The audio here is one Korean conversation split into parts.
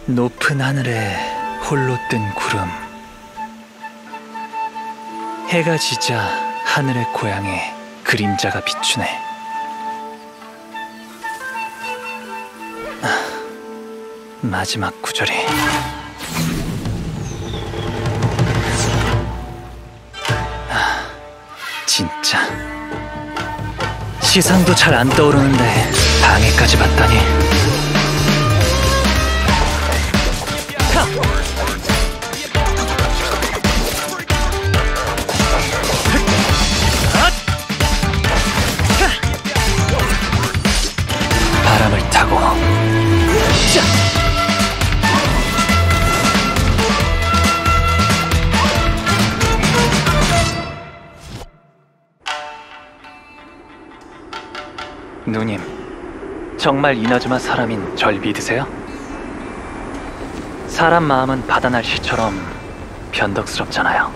높은 하늘에 홀로 뜬 구름. 해가 지자 하늘의 고향에 그림자가 비추네. 마지막 구절이 진짜 시상도 잘 안 떠오르는데 방해까지 받다니. 바람을 타고 누님, 정말 이나즈마 사람인 절 믿으세요? 사람 마음은 바다 날씨처럼 변덕스럽잖아요.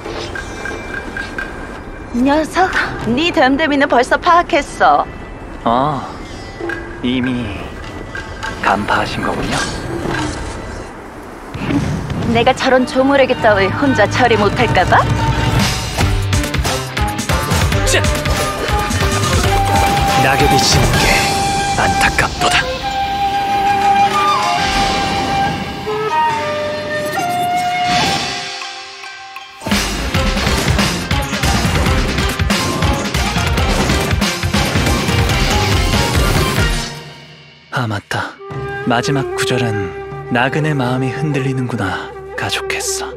녀석, 네 됨됨이는 벌써 파악했어. 이미 간파하신 거군요. 내가 저런 조물에게 따위 혼자 처리 못할까봐? 낙엽이 지는 게 안타깝도다. 아, 맞다. 마지막 구절은 나그네 마음이 흔들리는구나 가족했어.